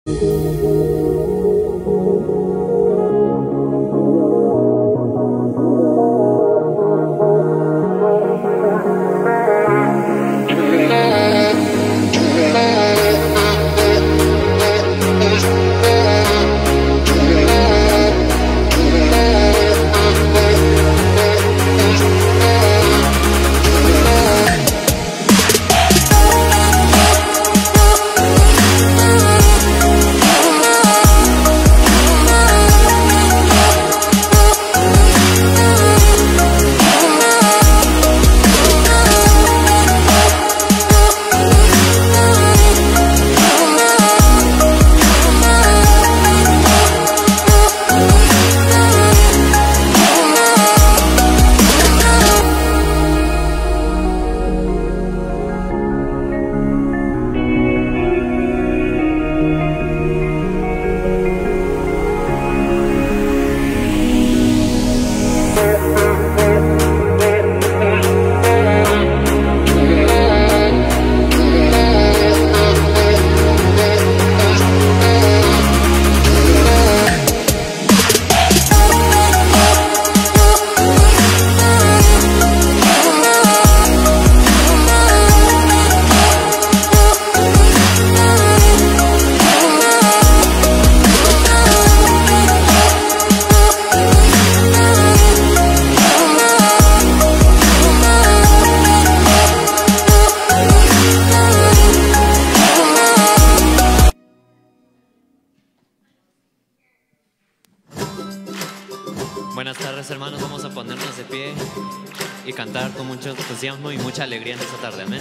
Buenas tardes, hermanos. Vamos a ponernos de pie y cantar con mucho entusiasmo y mucha alegría en esta tarde. Amén.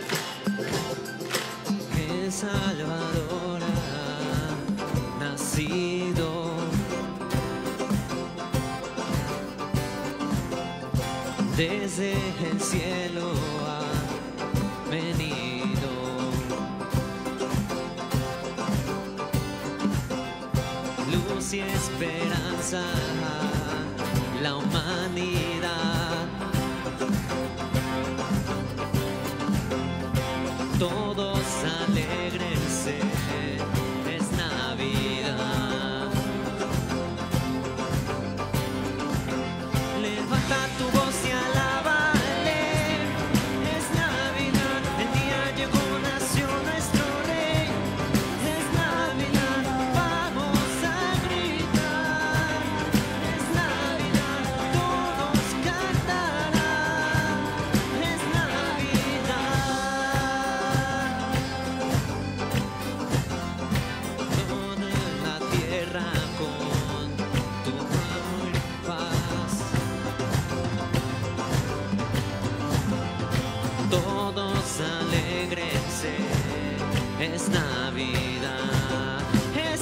El Salvador ha nacido. Desde el cielo ha venido. Luz y esperanza a la humanidad. Todos alégrense, es Navidad. Levanta tu voz y alábale, es Navidad. El día llegó, nació nuestro Rey, es Navidad. Vamos a gritar, es Navidad. Todos cantarán, es Navidad. Toda la tierra con tu amor y paz. Todos alégrense, es Navidad, es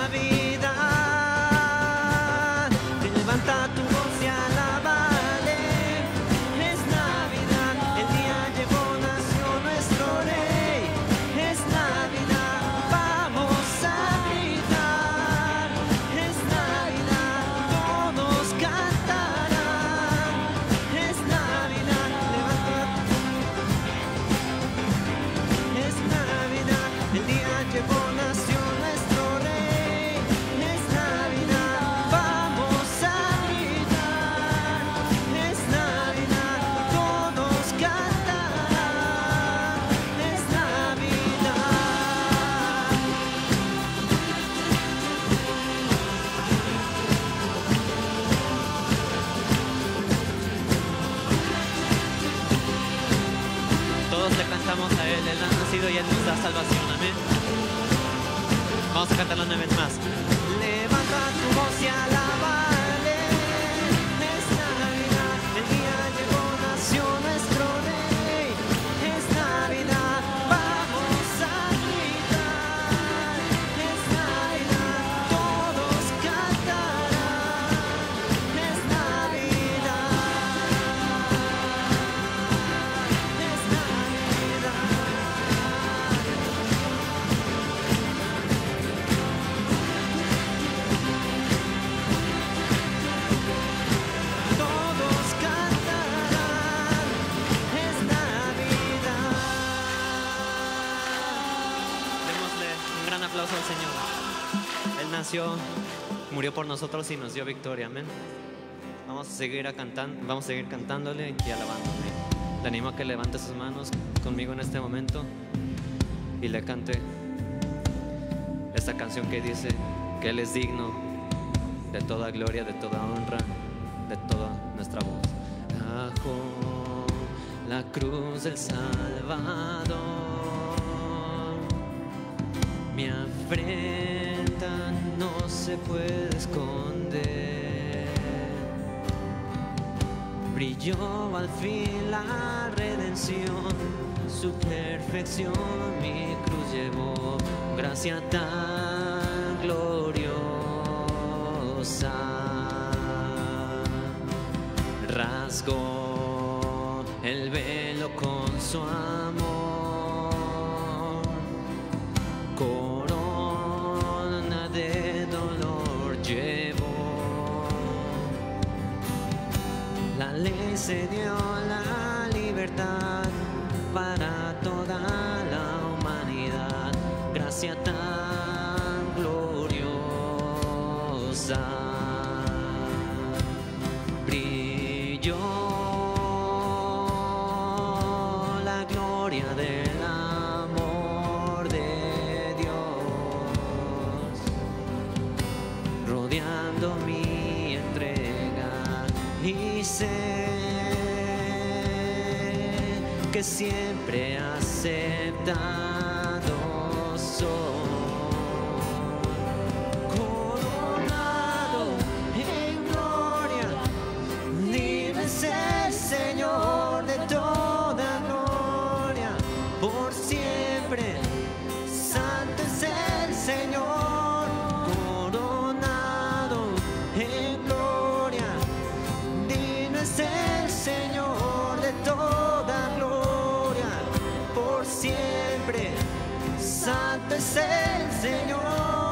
Navidad. Levanta tu voz y alábale, es Navidad. El día llegó, nació nuestro Rey, es Navidad. Vamos a gritar, es Navidad. Todos cantarán, es Navidad. Levanta, es Navidad. El día llegó, nació nuestro Rey, es Navidad. Vamos a gritar, es Navidad. Todos cantarán, es Navidad. Todos le cantamos a Él, Él ha nacido y Él nos da salvación, amén. Vamos a cantarlo una vez más. Levanta tu voz y alábale, es Navidad. El día llegó, nació nuestro Rey, es Navidad. Vamos a gritar, es Navidad. Todos cantarán, es Navidad, es Navidad. Él nació, murió por nosotros y nos dio victoria, amén. Vamos a seguir cantándole y alabándole. Le animo a que levante sus manos conmigo en este momento y le cante esta canción que dice que Él es digno de toda gloria, de toda honra, de toda nuestra voz. Bajo la cruz del Salvador, mi afrenta no se puede esconder. Brilló al fin la redención, su perfección mi cruz llevó, gracia tan gloriosa. Rasgó el velo con su amor, corona de dolor llevó. La ley se dio la libertad para toda la humanidad, gracia tan gloriosa. Brilló la gloria del amor de Dios, rodeando mi entrega, y sé que siempre aceptado soy. Coronado en gloria, libre es el Señor de toda gloria, por siempre santo es el Señor. Coronado en gloria, digno es el Señor de toda gloria, por siempre santo es el Señor.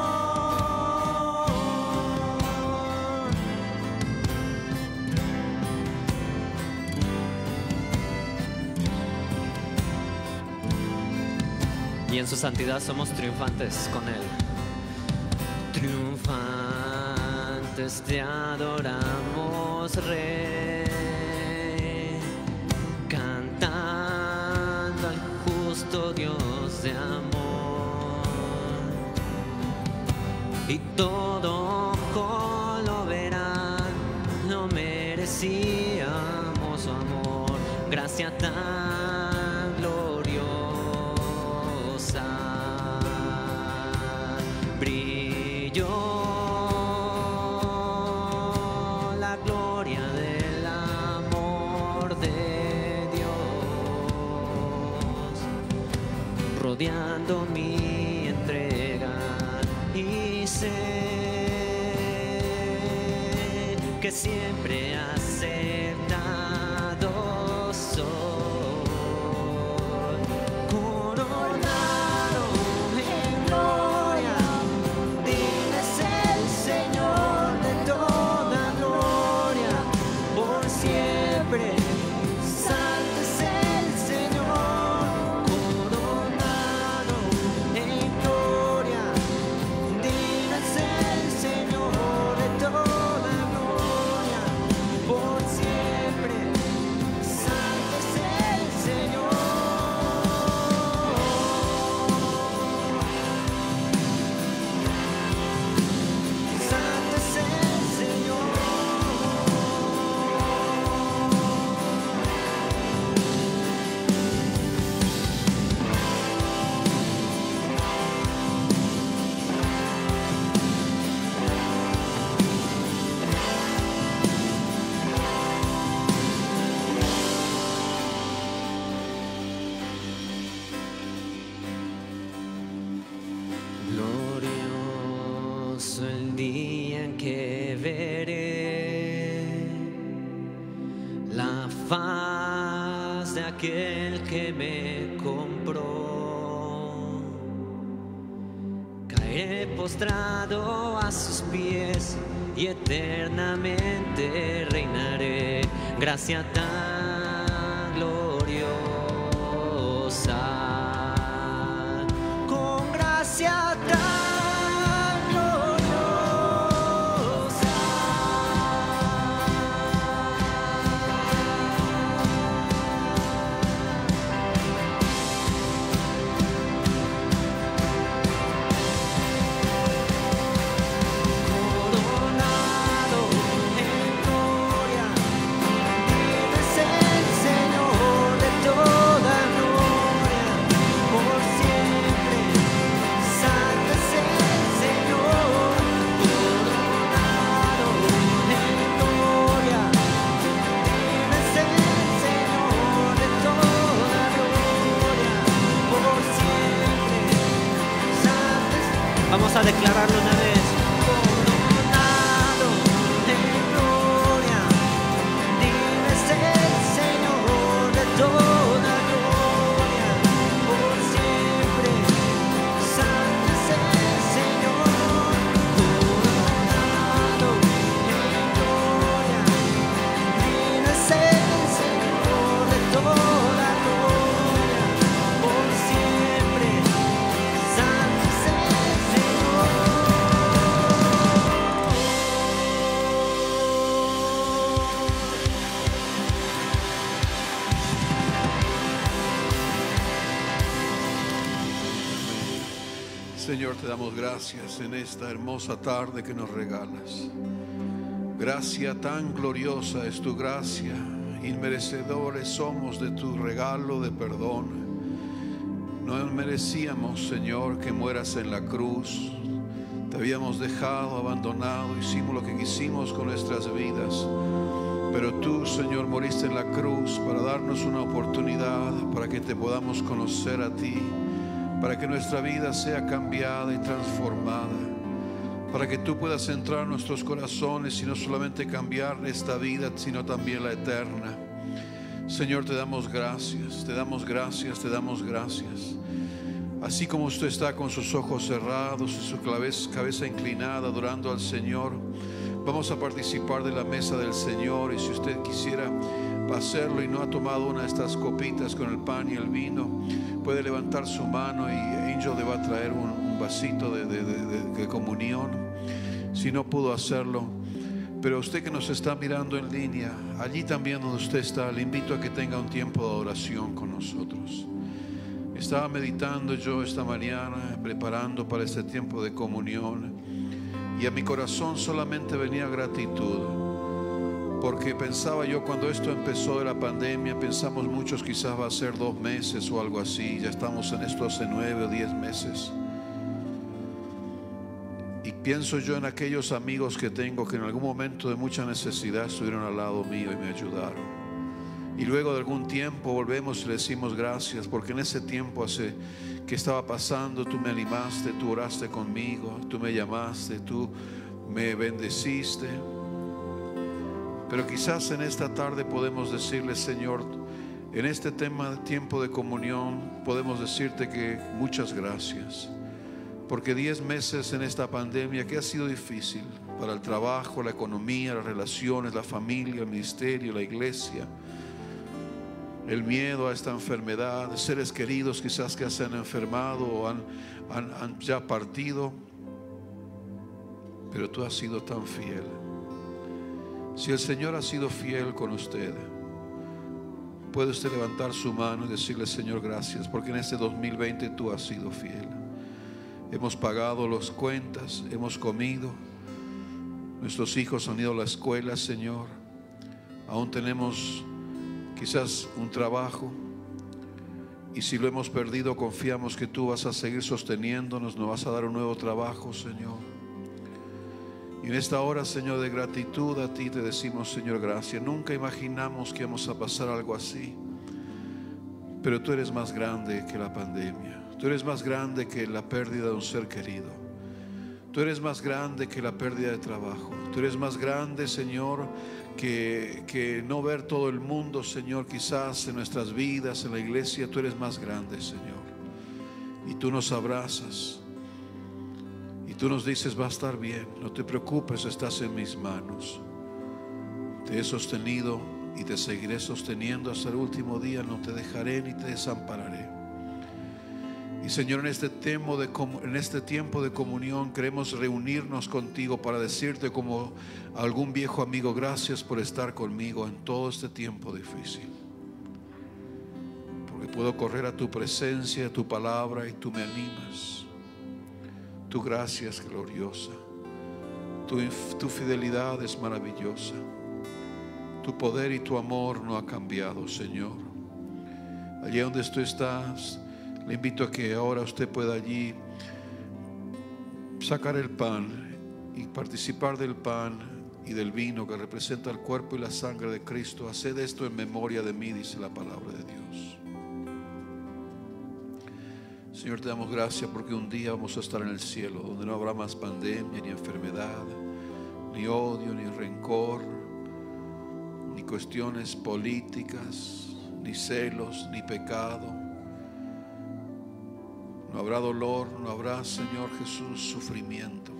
Y en su santidad somos triunfantes con Él. Triunfantes te adoramos, Rey, cantando al justo Dios de amor. Y todo ojo lo verá, no merecíamos su amor, gracia tan gloriosa. Brilló la gloria del amor de Dios, rodeando mi entrega, y sé que siempre aceptado soy. Coronado en gloria, digno es el Señor de toda gloria, por siempre santo es el Señor. Coronado en gloria, digno es el Señor de toda gloria, por siempre santo es el Señor. Santo es el Señor. Glorioso el día en que veré la faz de aquel que me compró. Caeré postrado a sus pies y eternamente reinaré, gracia tan gloriosa, con gracia tan declararlo una vez. Coronado en gloria, digno es el Señor de toda gloria, por siempre. Santo es el Señor, coronado en gloria, digno es el Señor de toda gloria, por siempre. Santo es el Señor. Señor, te damos gracias en esta hermosa tarde que nos regalas. Gracia tan gloriosa es tu gracia, inmerecedores somos de tu regalo de perdón. No merecíamos, Señor, que mueras en la cruz. Te habíamos dejado abandonado, hicimos lo que quisimos con nuestras vidas. Pero tú, Señor, moriste en la cruz para darnos una oportunidad, para que te podamos conocer a ti, para que nuestra vida sea cambiada y transformada, para que tú puedas entrar en nuestros corazones y no solamente cambiar esta vida, sino también la eterna. Señor, te damos gracias, te damos gracias, te damos gracias. Así como usted está con sus ojos cerrados y su cabeza inclinada adorando al Señor, vamos a participar de la mesa del Señor. Y si usted quisiera hacerlo y no ha tomado una de estas copitas con el pan y el vino, puede levantar su mano y Angel le va a traer un vasito de comunión. Si no pudo hacerlo, pero usted que nos está mirando en línea, allí también donde usted está, le invito a que tenga un tiempo de adoración con nosotros. Estaba meditando yo esta mañana, preparando para este tiempo de comunión, y a mi corazón solamente venía gratitud, porque pensaba yo, cuando esto empezó de la pandemia, pensamos muchos quizás va a ser 2 meses o algo así. Ya estamos en esto hace 9 o 10 meses. Y pienso yo en aquellos amigos que tengo que en algún momento de mucha necesidad estuvieron al lado mío y me ayudaron. Y luego de algún tiempo volvemos y le decimos gracias, porque en ese tiempo que estaba pasando, tú me animaste, tú oraste conmigo, tú me llamaste, tú me bendeciste. Pero quizás en esta tarde podemos decirle, Señor, en este tiempo de comunión, podemos decirte que muchas gracias. Porque 10 meses en esta pandemia que ha sido difícil para el trabajo, la economía, las relaciones, la familia, el ministerio, la iglesia, el miedo a esta enfermedad, seres queridos quizás que se han enfermado o han ya partido. Pero tú has sido tan fiel. Si el Señor ha sido fiel con usted, puede usted levantar su mano y decirle, Señor, gracias, porque en este 2020 tú has sido fiel. Hemos pagado las cuentas, hemos comido, nuestros hijos han ido a la escuela, Señor. Aún tenemos quizás un trabajo, y si lo hemos perdido, confiamos que tú vas a seguir sosteniéndonos, nos vas a dar un nuevo trabajo, Señor. Y en esta hora, Señor, de gratitud a ti te decimos, Señor, gracias. Nunca imaginamos que íbamos a pasar algo así, pero tú eres más grande que la pandemia. Tú eres más grande que la pérdida de un ser querido. Tú eres más grande que la pérdida de trabajo. Tú eres más grande, Señor, que no ver todo el mundo, Señor, quizás en nuestras vidas, en la iglesia. Tú eres más grande, Señor. Y tú nos abrazas. Y tú nos dices, va a estar bien, no te preocupes, estás en mis manos. Te he sostenido y te seguiré sosteniendo hasta el último día. No te dejaré ni te desampararé. Y Señor, en este tiempo de comunión queremos reunirnos contigo para decirte como algún viejo amigo, gracias por estar conmigo en todo este tiempo difícil. Porque puedo correr a tu presencia, a tu palabra, y tú me animas. Tu gracia es gloriosa. Tu fidelidad es maravillosa. Tu poder y tu amor no ha cambiado, Señor. Allí donde tú estás, le invito a que ahora usted pueda allí sacar el pan y participar del pan y del vino que representa el cuerpo y la sangre de Cristo. Haced esto en memoria de mí, dice la palabra de Dios. Señor, te damos gracias porque un día vamos a estar en el cielo, donde no habrá más pandemia, ni enfermedad, ni odio, ni rencor, ni cuestiones políticas, ni celos, ni pecado. No habrá dolor, no habrá, Señor Jesús, sufrimiento.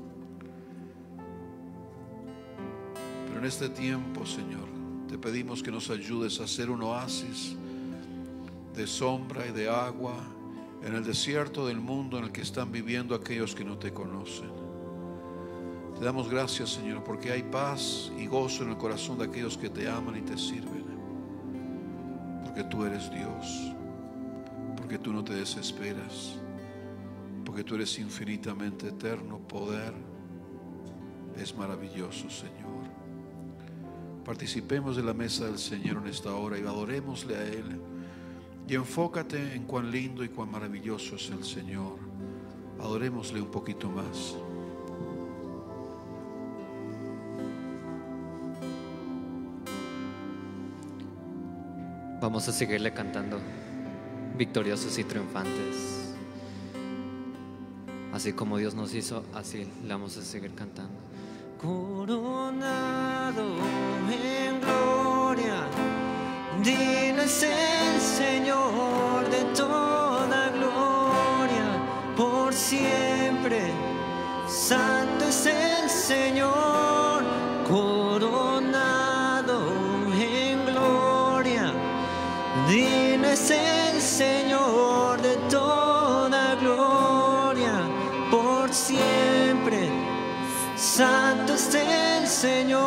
Pero en este tiempo, Señor, te pedimos que nos ayudes a hacer un oasis de sombra y de agua en el desierto del mundo en el que están viviendo aquellos que no te conocen. Te damos gracias, Señor, porque hay paz y gozo en el corazón de aquellos que te aman y te sirven. Porque tú eres Dios, porque tú no te desesperas, porque tú eres infinitamente eterno. Poder es maravilloso, Señor. Participemos de la mesa del Señor en esta hora y adorémosle a Él. Y enfócate en cuán lindo y cuán maravilloso es el Señor. Adorémosle un poquito más. Vamos a seguirle cantando, victoriosos y triunfantes. Así como Dios nos hizo, así le vamos a seguir cantando. Coronado en gloria, digno es el Señor de toda gloria, por siempre. Santo es el Señor, coronado en gloria, digno es el Señor de toda gloria, por siempre. Santo es el Señor.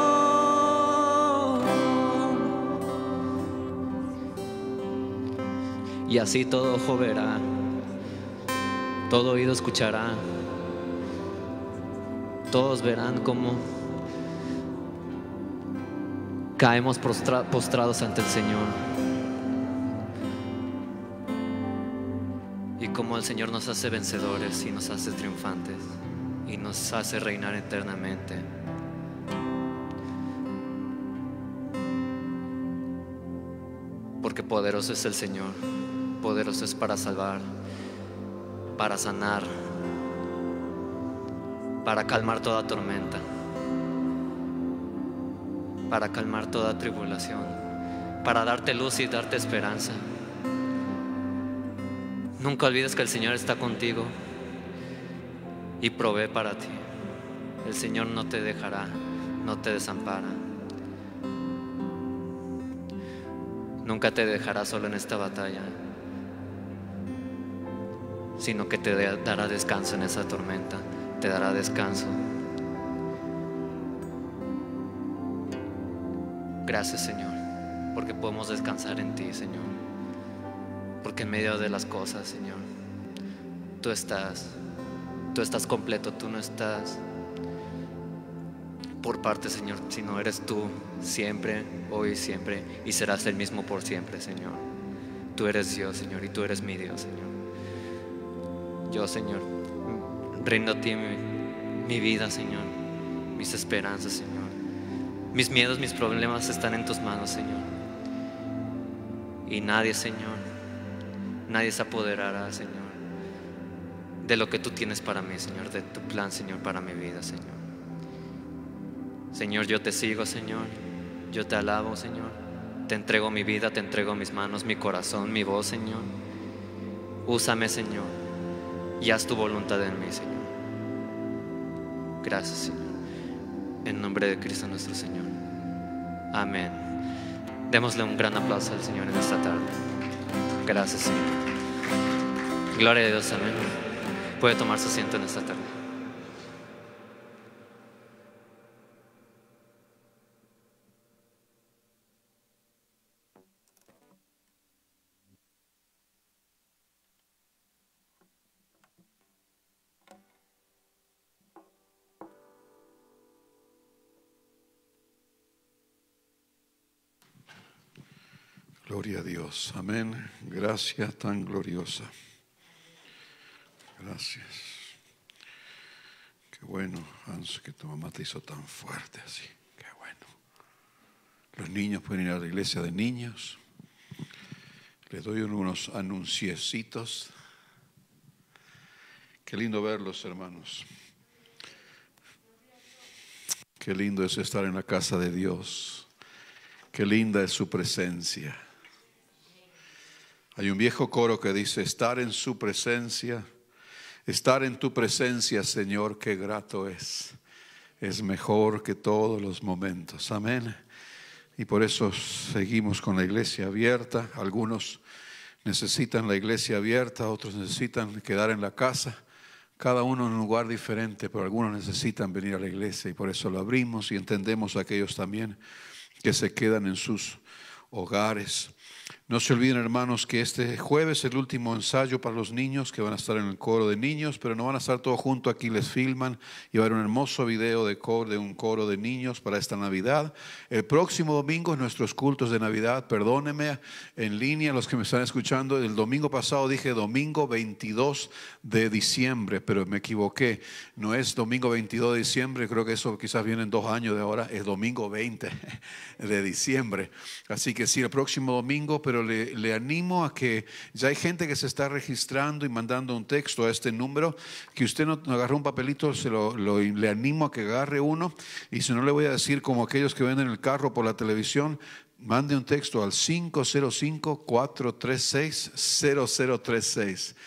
Y así todo ojo verá, todo oído escuchará, todos verán cómo caemos postrados ante el Señor, y cómo el Señor nos hace vencedores y nos hace triunfantes y nos hace reinar eternamente. Porque poderoso es el Señor, poderoso es para salvar, para sanar, para calmar toda tormenta, para calmar toda tribulación, para darte luz y darte esperanza. Nunca olvides que el Señor está contigo y provee para ti. El Señor no te dejará, no te desampara. Nunca te dejará solo en esta batalla, sino que te dará descanso en esa tormenta, te dará descanso. Gracias, Señor, porque podemos descansar en ti, Señor. Porque en medio de las cosas, Señor, tú estás completo, tú no estás por parte, Señor, sino eres tú siempre, hoy y siempre, y serás el mismo por siempre, Señor. Tú eres Dios, Señor, y tú eres mi Dios, Señor. Yo, Señor, rindo a ti mi vida, Señor, mis esperanzas, Señor. Mis miedos, mis problemas están en tus manos, Señor. Y nadie, Señor, nadie se apoderará, Señor, de lo que tú tienes para mí, Señor, de tu plan, Señor, para mi vida, Señor. Señor, yo te sigo, Señor, yo te alabo, Señor, te entrego mi vida, te entrego mis manos, mi corazón, mi voz, Señor. Úsame, Señor, y haz tu voluntad en mí, Señor. Gracias, Señor, en nombre de Cristo nuestro Señor. Amén. Démosle un gran aplauso al Señor en esta tarde. Gracias, Señor. Gloria a Dios, amén. Puede tomar su asiento en esta tarde. Gloria a Dios, amén. Gracia tan gloriosa. Gracias. Qué bueno, Hans, que tu mamá te hizo tan fuerte así. Qué bueno. Los niños pueden ir a la iglesia de niños. Les doy unos anunciecitos. Qué lindo verlos, hermanos. Qué lindo es estar en la casa de Dios. Qué linda es su presencia. Hay un viejo coro que dice: estar en su presencia, estar en tu presencia, Señor, qué grato es. Es mejor que todos los momentos. Amén. Y por eso seguimos con la iglesia abierta. Algunos necesitan la iglesia abierta, otros necesitan quedar en la casa. Cada uno en un lugar diferente, pero algunos necesitan venir a la iglesia y por eso lo abrimos y entendemos a aquellos también que se quedan en sus hogares. No se olviden, hermanos, que este jueves es el último ensayo para los niños que van a estar en el coro de niños, pero no van a estar todos juntos. Aquí les filman y va a haber un hermoso video de un coro de niños para esta Navidad. El próximo domingo es nuestros cultos de Navidad. Perdónenme en línea los que me están escuchando. El domingo pasado dije domingo 22 de diciembre, pero me equivoqué. No es domingo 22 de diciembre, creo que eso quizás viene en 2 años de ahora. Es domingo 20 de diciembre. Así que sí, el próximo domingo, pero le animo a que ya hay gente que se está registrando y mandando un texto a este número. Que usted no agarre un papelito, le animo a que agarre uno. Y si no, le voy a decir como aquellos que venden el carro por la televisión: mande un texto al 505-436-0036.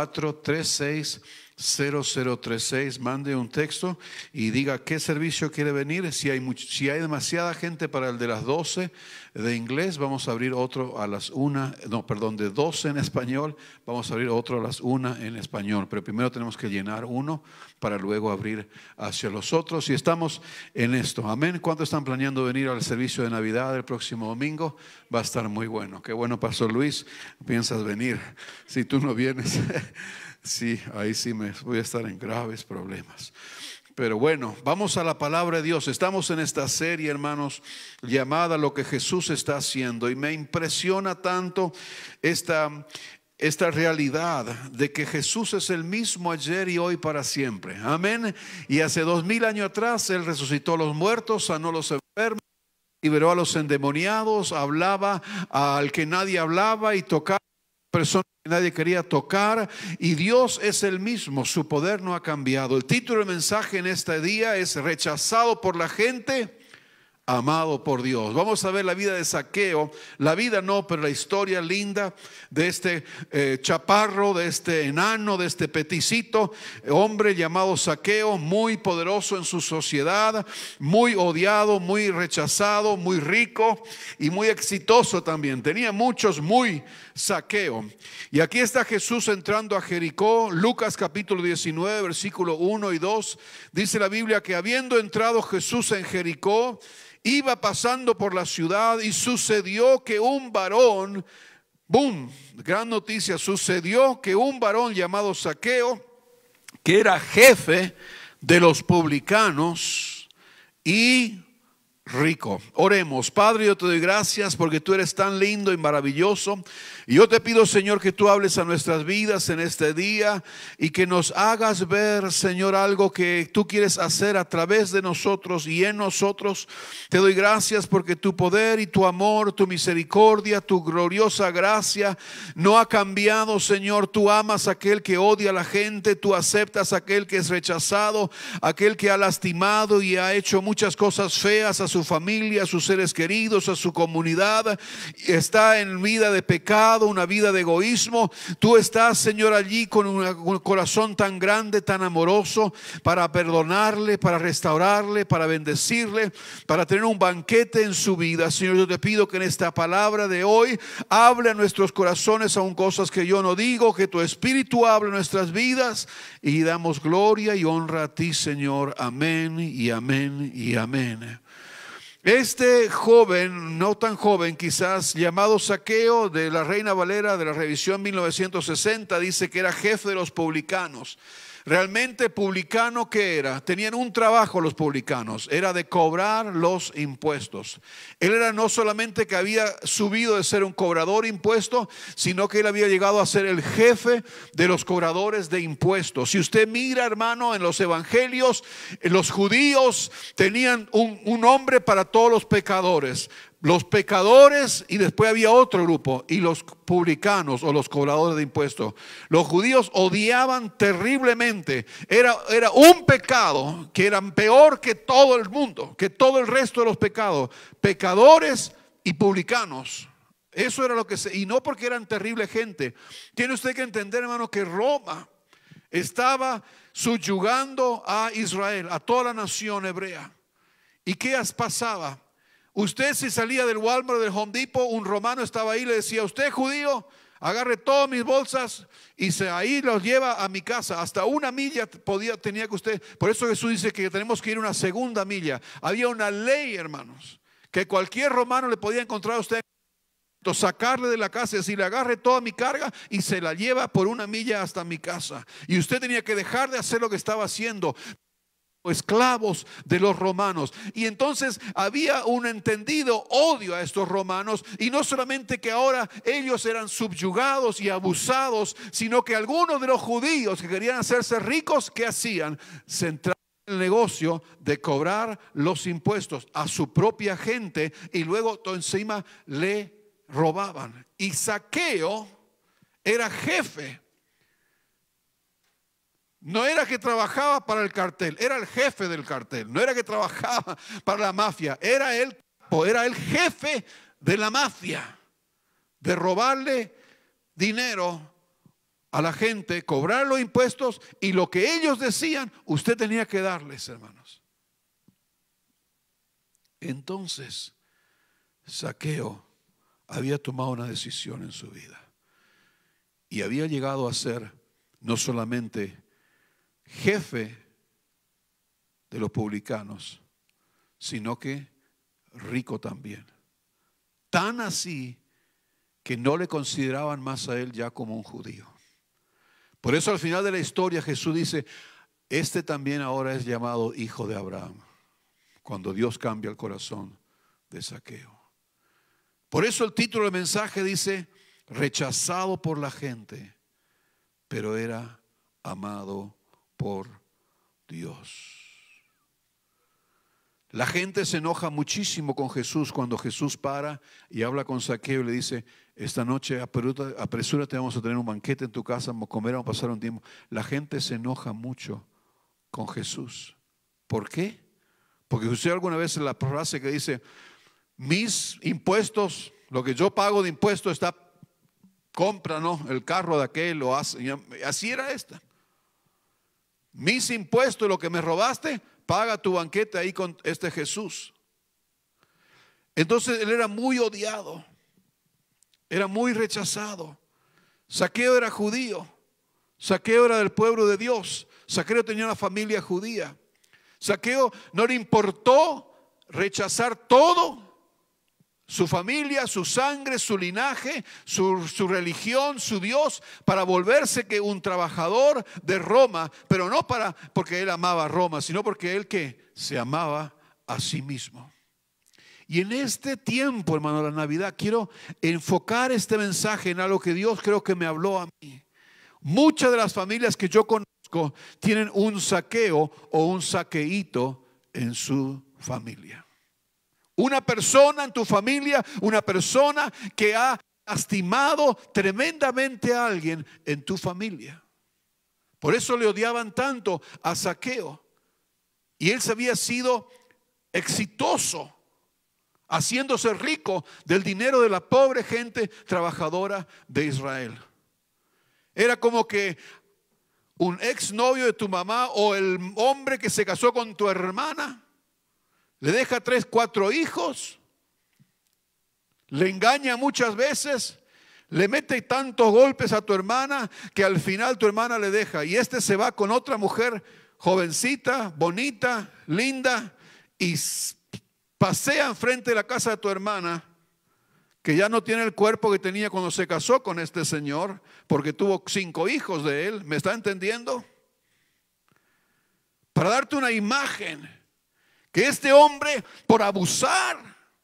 436-0036. Mande un texto y diga qué servicio quiere venir. Si hay demasiada gente para el de las 12 de inglés, vamos a abrir otro a las 1, de 12 en español, vamos a abrir otro a las 1 en español. Pero primero tenemos que llenar uno para luego abrir hacia los otros. Y estamos en esto. Amén. ¿Cuántos están planeando venir al servicio de Navidad el próximo domingo? Va a estar muy bueno. Qué bueno, Pastor Luis, piensas venir. Si tú no vienes, sí, ahí sí voy a estar en graves problemas. Pero bueno, vamos a la palabra de Dios. Estamos en esta serie, hermanos, llamada Lo que Jesús está haciendo. Y me impresiona tanto esta realidad de que Jesús es el mismo ayer y hoy para siempre. Amén. Y hace 2000 años atrás Él resucitó a los muertos, sanó a los enfermos, liberó a los endemoniados, hablaba al que nadie hablaba y tocaba a personas que nadie quería tocar. Y Dios es el mismo, su poder no ha cambiado. El título del mensaje en este día es: rechazado por la gente, amado por Dios. Vamos a ver la vida de Zaqueo. La vida no, pero la historia linda de este chaparro, de este enano, de este peticito hombre llamado Zaqueo, muy poderoso en su sociedad, muy odiado, muy rechazado, muy rico y muy exitoso también. Tenía muchos muy Zaqueo. Y aquí está Jesús entrando a Jericó. Lucas capítulo 19 versículo 1 y 2 dice la Biblia que habiendo entrado Jesús en Jericó, iba pasando por la ciudad y sucedió que un varón, gran noticia, sucedió que un varón llamado Zaqueo, que era jefe de los publicanos y rico. Oremos. Padre, yo te doy gracias porque tú eres tan lindo y maravilloso. Y yo te pido, Señor, que tú hables a nuestras vidas en este día y que nos hagas ver, Señor, algo que tú quieres hacer a través de nosotros y en nosotros. Te doy gracias porque tu poder y tu amor, tu misericordia, tu gloriosa gracia no ha cambiado, Señor. Tú amas a aquel que odia a la gente, tú aceptas a aquel que es rechazado, aquel que ha lastimado y ha hecho muchas cosas feas a su familia, a sus seres queridos, a su comunidad. Está en vida de pecado, una vida de egoísmo. Tú estás, Señor, allí con un corazón tan grande, tan amoroso, para perdonarle, para restaurarle, para bendecirle, para tener un banquete en su vida. Señor, yo te pido que en esta palabra de hoy hable a nuestros corazones aún cosas que yo no digo, que tu Espíritu hable en nuestras vidas y damos gloria y honra a ti, Señor. Amén y amén y amén. Este joven, no tan joven quizás, llamado Zaqueo, de la Reina Valera de la revisión 1960, dice que era jefe de los publicanos. Realmente publicano, ¿qué era? Tenían un trabajo los publicanos, era de cobrar los impuestos. Él era no solamente que había subido de ser un cobrador de impuestos, sino que él había llegado a ser el jefe de los cobradores de impuestos. Si usted mira, hermano, en los evangelios, los judíos tenían un nombre para todos los pecadores: los pecadores, y después había otro grupo, y los publicanos o los cobradores de impuestos. Los judíos odiaban terriblemente. Era un pecado que era peor que todo el mundo, que todo el resto de los pecados. Pecadores y publicanos. Eso era lo que y no porque eran terrible gente. Tiene usted que entender, hermano, que Roma estaba subyugando a Israel, a toda la nación hebrea. ¿Y qué pasaba? Usted, si salía del Walmart, del Home Depot, un romano estaba ahí y le decía: usted, judío, agarre todas mis bolsas y ahí los lleva a mi casa. Hasta una milla tenía que usted. Por eso Jesús dice que tenemos que ir una segunda milla. Había una ley, hermanos, que cualquier romano le podía encontrar a usted, sacarle de la casa y decirle: agarre toda mi carga y se la lleva por una milla hasta mi casa. Y usted tenía que dejar de hacer lo que estaba haciendo, esclavos de los romanos. Y entonces había un entendido odio a estos romanos, y no solamente que ahora ellos eran subyugados y abusados, sino que algunos de los judíos que querían hacerse ricos, ¿qué hacían? Se entraban en el negocio de cobrar los impuestos a su propia gente, y luego todo encima le robaban. Y Zaqueo era jefe. No era que trabajaba para el cartel, era el jefe del cartel. No era que trabajaba para la mafia, era el jefe de la mafia, de robarle dinero a la gente, cobrar los impuestos, y lo que ellos decían, usted tenía que darles, hermanos. Entonces, Zaqueo había tomado una decisión en su vida y había llegado a ser no solamente jefe de los publicanos, sino que rico también. Tan así que no le consideraban más a él ya como un judío. Por eso al final de la historia Jesús dice: este también ahora es llamado hijo de Abraham, cuando Dios cambia el corazón de Zaqueo. Por eso el título del mensaje dice: rechazado por la gente, pero era amado por Dios. La gente se enoja muchísimo con Jesús cuando Jesús para y habla con Zaqueo y le dice: esta noche apresúrate, vamos a tener un banquete en tu casa, vamos a comer, vamos a pasar un tiempo. La gente se enoja mucho con Jesús. ¿Por qué? Porque usted alguna vez en la frase que dice: mis impuestos, lo que yo pago de impuestos está, compra, ¿no?, el carro de aquel, lo hace. Y así era esta. Mis impuestos, lo que me robaste, paga tu banquete ahí con este Jesús. Entonces él era muy odiado, era muy rechazado. Zaqueo era judío, Zaqueo era del pueblo de Dios, Zaqueo tenía una familia judía. Zaqueo no le importó rechazar todo: su familia, su sangre, su linaje, su religión, su Dios, para volverse que un trabajador de Roma, pero no porque él amaba a Roma, sino porque él que se amaba a sí mismo. Y en este tiempo, hermano, la Navidad, quiero enfocar este mensaje en algo que Dios creo que me habló a mí. Muchas de las familias que yo conozco tienen un Zaqueo o un Zaqueíto en su familia. Una persona en tu familia, una persona que ha lastimado tremendamente a alguien en tu familia. Por eso le odiaban tanto a Zaqueo. Y él se había sido exitoso, haciéndose rico del dinero de la pobre gente trabajadora de Israel. Era como que un exnovio de tu mamá, o el hombre que se casó con tu hermana, le deja 3, 4 hijos, le engaña muchas veces, le mete tantos golpes a tu hermana que al final tu hermana le deja, y este se va con otra mujer jovencita, bonita, linda, y pasea enfrente de la casa de tu hermana, que ya no tiene el cuerpo que tenía cuando se casó con este señor, porque tuvo 5 hijos de él. ¿Me está entendiendo? Para darte una imagen, que este hombre, por abusar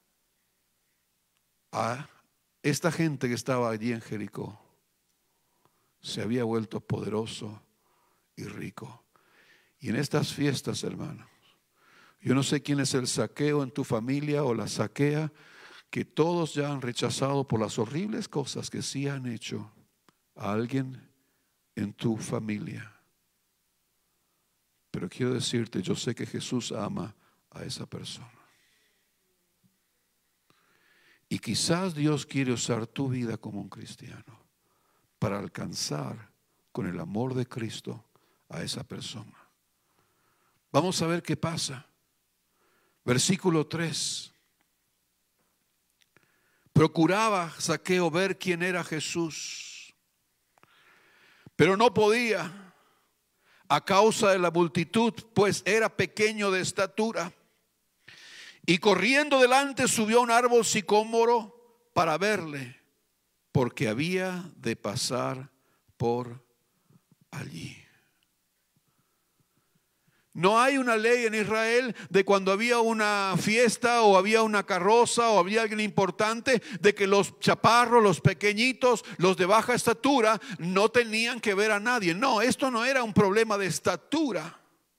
a esta gente que estaba allí en Jericó, se había vuelto poderoso y rico. Y en estas fiestas, hermanos, yo no sé quién es el Zaqueo en tu familia o la Zaquea que todos ya han rechazado por las horribles cosas que sí han hecho a alguien en tu familia. Pero quiero decirte, yo sé que Jesús ama a esa persona. Y quizás Dios quiere usar tu vida como un cristiano para alcanzar con el amor de Cristo a esa persona. Vamos a ver qué pasa. Versículo 3. Procuraba Zaqueo ver quién era Jesús, pero no podía a causa de la multitud, pues era pequeño de estatura. Y corriendo delante subió a un árbol sicómoro para verle, porque había de pasar por allí. No hay una ley en Israel de cuando había una fiesta o había una carroza o había alguien importante, de que los chaparros, los pequeñitos, los de baja estatura no tenían que ver a nadie. No, esto no era un problema de estatura.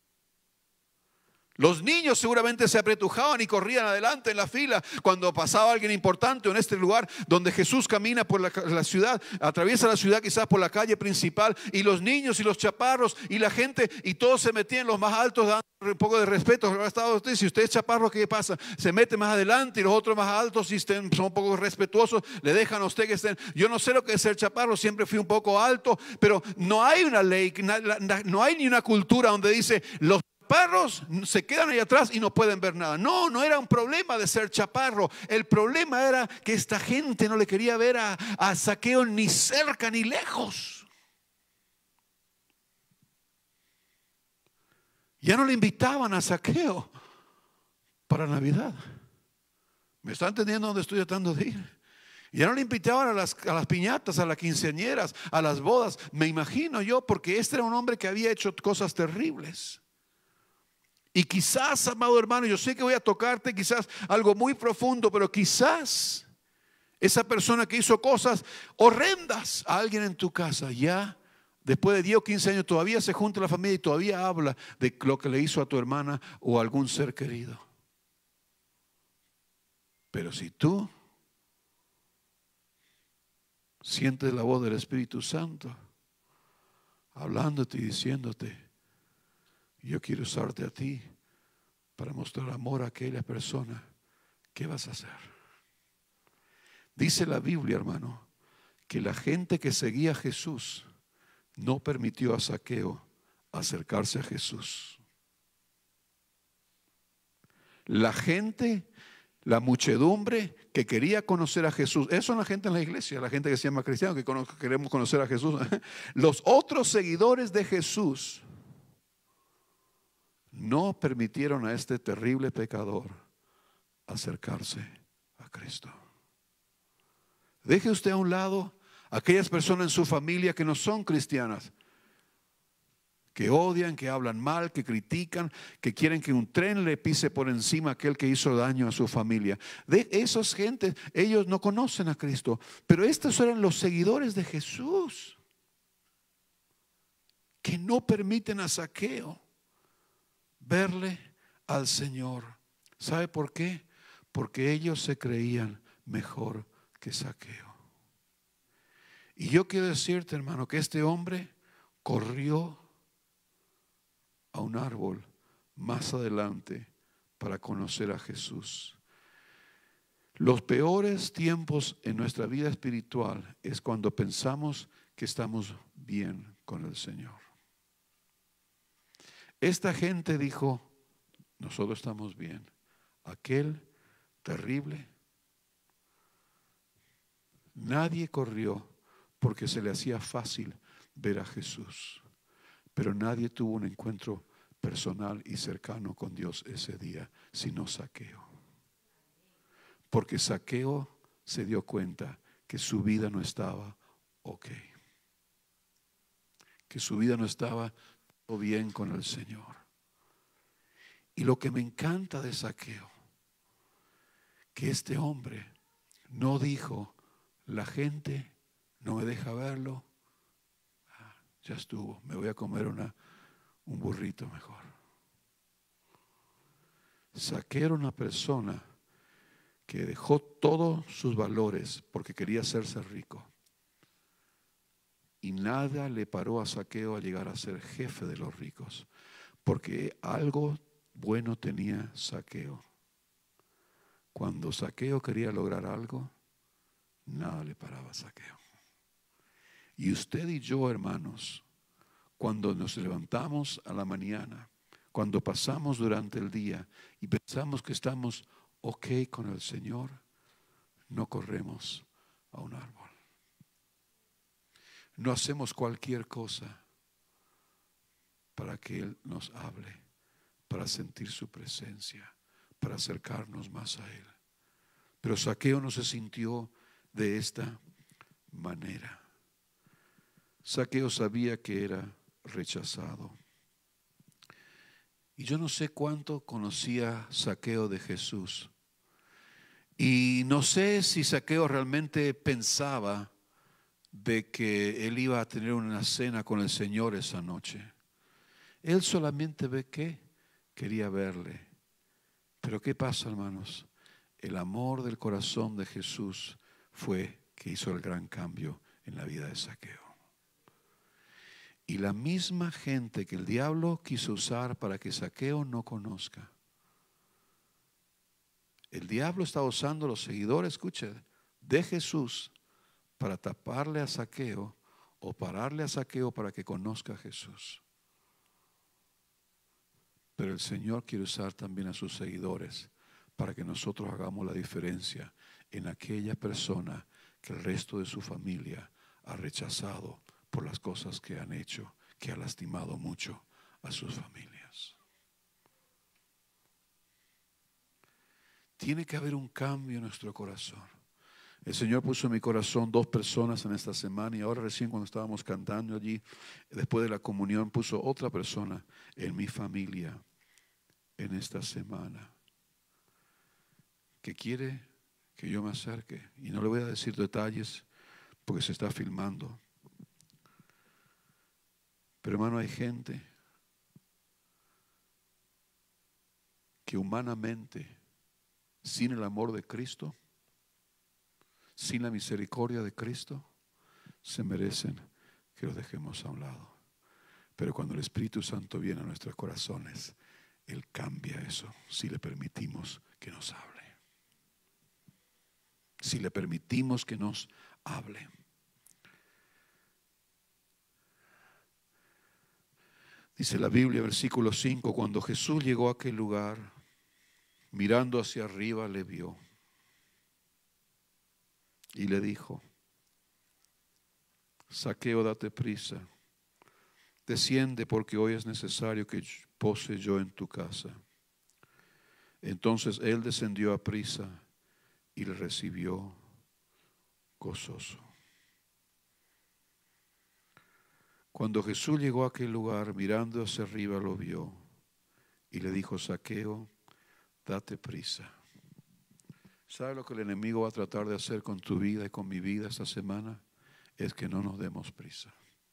Los niños seguramente se apretujaban y corrían adelante en la fila cuando pasaba alguien importante. En este lugar donde Jesús camina por la ciudad, atraviesa la ciudad quizás por la calle principal, y los niños y los chaparros y la gente y todos se metían, los más altos dando un poco de respeto. Si usted es chaparro, ¿qué pasa? Se mete más adelante, y los otros más altos, si son un poco respetuosos, le dejan a usted que estén. Yo no sé lo que es ser chaparro, siempre fui un poco alto, pero no hay una ley, no hay ni una cultura donde dice los chaparros se quedan ahí atrás y no pueden ver nada. No, no era un problema de ser chaparro. El problema era que esta gente no le quería ver a Zaqueo ni cerca ni lejos. Ya no le invitaban a Zaqueo para Navidad. ¿Me está entendiendo dónde estoy tratando de ir? Ya no le invitaban a las piñatas, a las quinceañeras, a las bodas. Me imagino yo, porque este era un hombre que había hecho cosas terribles. Y quizás, amado hermano, yo sé que voy a tocarte quizás algo muy profundo, pero quizás esa persona que hizo cosas horrendas a alguien en tu casa, ya después de 10 o 15 años todavía se junta la familia y todavía habla de lo que le hizo a tu hermana o a algún ser querido. Pero si tú sientes la voz del Espíritu Santo hablándote y diciéndote: yo quiero usarte a ti para mostrar amor a aquella persona, ¿qué vas a hacer? Dice la Biblia, hermano, que la gente que seguía a Jesús no permitió a Zaqueo acercarse a Jesús. La gente, la muchedumbre que quería conocer a Jesús, eso es la gente en la iglesia, la gente que se llama cristiano, que queremos conocer a Jesús. Los otros seguidores de Jesús no permitieron a este terrible pecador acercarse a Cristo. Deje usted a un lado aquellas personas en su familia que no son cristianas, que odian, que hablan mal, que critican, que quieren que un tren le pise por encima a aquel que hizo daño a su familia. De esas gentes, ellos no conocen a Cristo, pero estos eran los seguidores de Jesús, que no permiten a Zaqueo verle al Señor. ¿Sabe por qué? Porque ellos se creían mejor que Zaqueo. Y yo quiero decirte, hermano, que este hombre corrió a un árbol más adelante para conocer a Jesús. Los peores tiempos en nuestra vida espiritual es cuando pensamos que estamos bien con el Señor. Esta gente dijo: nosotros estamos bien. Aquel terrible, nadie corrió porque se le hacía fácil ver a Jesús, pero nadie tuvo un encuentro personal y cercano con Dios ese día, sino Zaqueo. Porque Zaqueo se dio cuenta que su vida no estaba ok, que su vida no estaba bien con el Señor. Y lo que me encanta de Zaqueo, que este hombre no dijo: la gente no me deja verlo, ya estuvo, me voy a comer un burrito mejor. Zaqueo era una persona que dejó todos sus valores porque quería hacerse rico. Y nada le paró a Zaqueo a llegar a ser jefe de los ricos, porque algo bueno tenía Zaqueo. Cuando Zaqueo quería lograr algo, nada le paraba a Zaqueo. Y usted y yo, hermanos, cuando nos levantamos a la mañana, cuando pasamos durante el día y pensamos que estamos ok con el Señor, no corremos a un árbol. No hacemos cualquier cosa para que Él nos hable, para sentir su presencia, para acercarnos más a Él. Pero Zaqueo no se sintió de esta manera. Zaqueo sabía que era rechazado. Y yo no sé cuánto conocía Zaqueo de Jesús. Y no sé si Zaqueo realmente pensaba de que él iba a tener una cena con el Señor esa noche. Él solamente ve que quería verle. Pero ¿qué pasa, hermanos? El amor del corazón de Jesús fue que hizo el gran cambio en la vida de Zaqueo. Y la misma gente que el diablo quiso usar para que Zaqueo no conozca. El diablo está usando los seguidores, escuche, de Jesús para taparle a Zaqueo o pararle a Zaqueo para que conozca a Jesús. Pero el Señor quiere usar también a sus seguidores para que nosotros hagamos la diferencia en aquella persona que el resto de su familia ha rechazado por las cosas que han hecho, que ha lastimado mucho a sus familias. Tiene que haber un cambio en nuestro corazón. El Señor puso en mi corazón 2 personas en esta semana, y ahora recién cuando estábamos cantando allí, después de la comunión, puso otra persona en mi familia en esta semana que quiere que yo me acerque. Y no le voy a decir detalles porque se está filmando. Pero hermano, hay gente que humanamente, sin el amor de Cristo, sin la misericordia de Cristo, se merecen que los dejemos a un lado. Pero cuando el Espíritu Santo viene a nuestros corazones, Él cambia eso, si le permitimos que nos hable. Si le permitimos que nos hable. Dice la Biblia, versículo 5, cuando Jesús llegó a aquel lugar, mirando hacia arriba, le vio. Y le dijo: Zaqueo, date prisa, desciende porque hoy es necesario que pose yo en tu casa. Entonces él descendió a prisa y le recibió gozoso. Cuando Jesús llegó a aquel lugar, mirando hacia arriba, lo vio y le dijo: Zaqueo, date prisa. ¿Sabe lo que el enemigo va a tratar de hacer con tu vida y con mi vida esta semana? Es que no nos demos prisa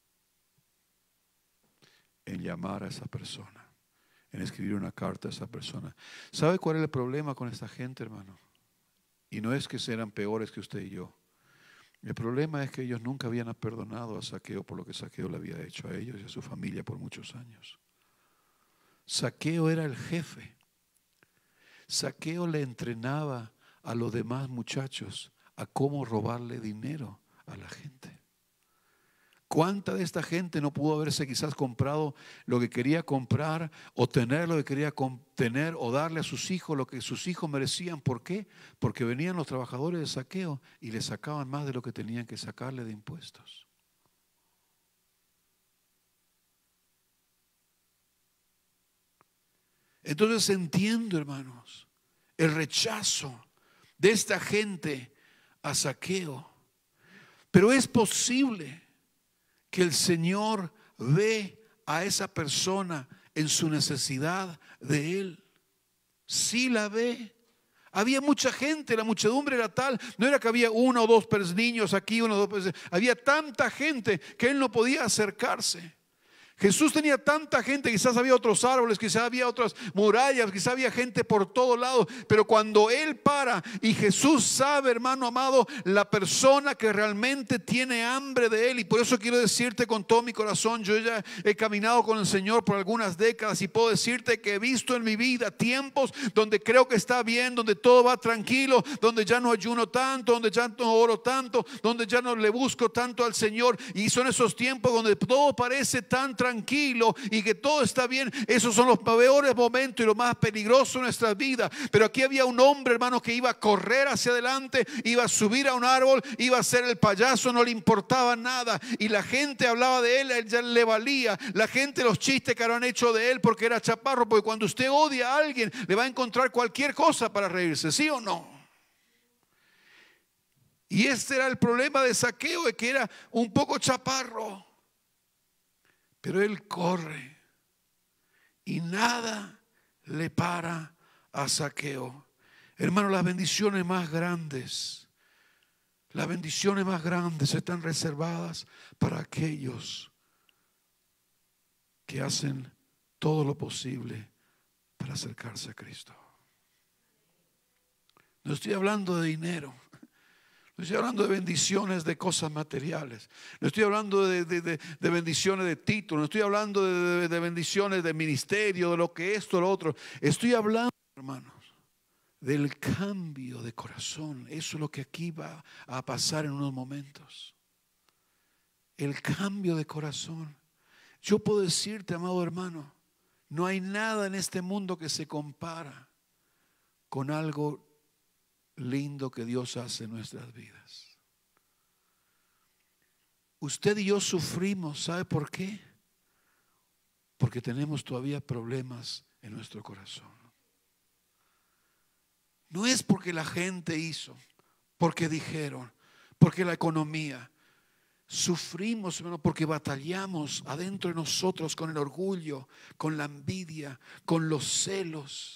en llamar a esa persona, en escribir una carta a esa persona. ¿Sabe cuál es el problema con esta gente, hermano? Y no es que sean peores que usted y yo. El problema es que ellos nunca habían perdonado a Zaqueo por lo que Zaqueo le había hecho a ellos y a su familia por muchos años. Zaqueo era el jefe. Zaqueo le entrenaba a los demás muchachos a cómo robarle dinero a la gente. ¿Cuánta de esta gente no pudo haberse quizás comprado lo que quería comprar, o tener lo que quería tener, o darle a sus hijos lo que sus hijos merecían? ¿Por qué? Porque venían los trabajadores de Zaqueo y le sacaban más de lo que tenían que sacarle de impuestos. Entonces entiendo, hermanos, el rechazo de esta gente a Zaqueo. Pero es posible que el Señor ve a esa persona en su necesidad de Él. Sí la ve. Había mucha gente, la muchedumbre era tal, no era que había 1 o 2 niños aquí, 1 o 2, había tanta gente que Él no podía acercarse. Jesús tenía tanta gente, quizás había otros árboles, quizás había otras murallas, quizás había gente por todo lado, pero cuando Él para y Jesús sabe, hermano amado, la persona que realmente tiene hambre de Él, y por eso quiero decirte con todo mi corazón, yo ya he caminado con el Señor por algunas décadas y puedo decirte que he visto en mi vida tiempos donde creo que está bien, donde todo va tranquilo, donde ya no ayuno tanto, donde ya no oro tanto, donde ya no le busco tanto al Señor, y son esos tiempos donde todo parece tan tranquilo y que todo está bien. Esos son los peores momentos y lo más peligroso en nuestras vidas. Pero aquí había un hombre, hermano, que iba a correr hacia adelante, iba a subir a un árbol, iba a ser el payaso, no le importaba nada, y la gente hablaba de él, a él ya le valía. La gente, los chistes que han hecho de él porque era chaparro, porque cuando usted odia a alguien le va a encontrar cualquier cosa para reírse, ¿sí o no? Y este era el problema de Zaqueo, de que era un poco chaparro. Pero él corre y nada le para a Zaqueo. Hermano, las bendiciones más grandes están reservadas para aquellos que hacen todo lo posible para acercarse a Cristo. No estoy hablando de dinero. No estoy hablando de bendiciones de cosas materiales. No estoy hablando de bendiciones de títulos. No estoy hablando de bendiciones de ministerio, de lo que esto, lo otro. Estoy hablando, hermanos, del cambio de corazón. Eso es lo que aquí va a pasar en unos momentos. El cambio de corazón. Yo puedo decirte, amado hermano, no hay nada en este mundo que se compara con algo lindo que Dios hace en nuestras vidas. Usted y yo sufrimos, ¿sabe por qué? Porque tenemos todavía problemas en nuestro corazón. No es porque la gente hizo, porque dijeron, porque la economía. Sufrimos, hermano, porque batallamos adentro de nosotros con el orgullo, con la envidia, con los celos.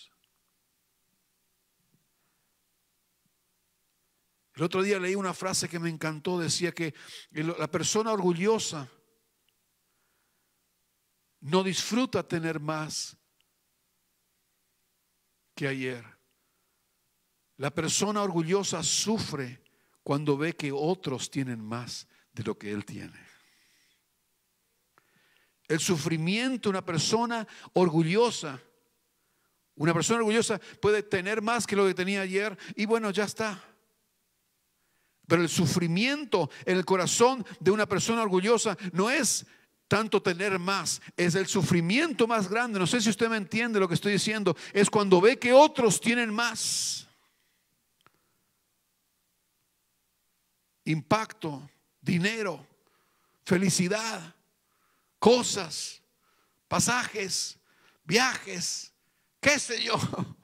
El otro día leí una frase que me encantó. Decía que la persona orgullosa no disfruta tener más que ayer. La persona orgullosa sufre cuando ve que otros tienen más de lo que él tiene. El sufrimiento de una persona orgullosa puede tener más que lo que tenía ayer y bueno, ya está. Pero el sufrimiento en el corazón de una persona orgullosa no es tanto tener más, es el sufrimiento más grande. No sé si usted me entiende lo que estoy diciendo. Es cuando ve que otros tienen más. Impacto, dinero, felicidad, cosas, pasajes, viajes, qué sé yo.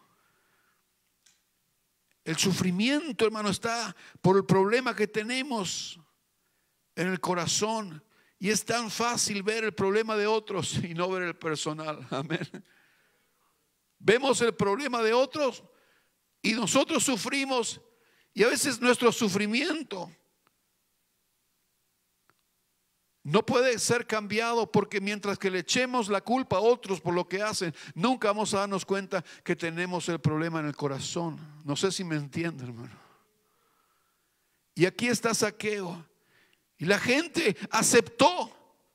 El sufrimiento, hermano, está por el problema que tenemos en el corazón. Y es tan fácil ver el problema de otros y no ver el personal. Amén. Vemos el problema de otros y nosotros sufrimos. Y a veces nuestro sufrimiento no puede ser cambiado, porque mientras que le echemos la culpa a otros por lo que hacen, nunca vamos a darnos cuenta que tenemos el problema en el corazón. No sé si me entienden, hermano. Y aquí está Zaqueo. Y la gente aceptó.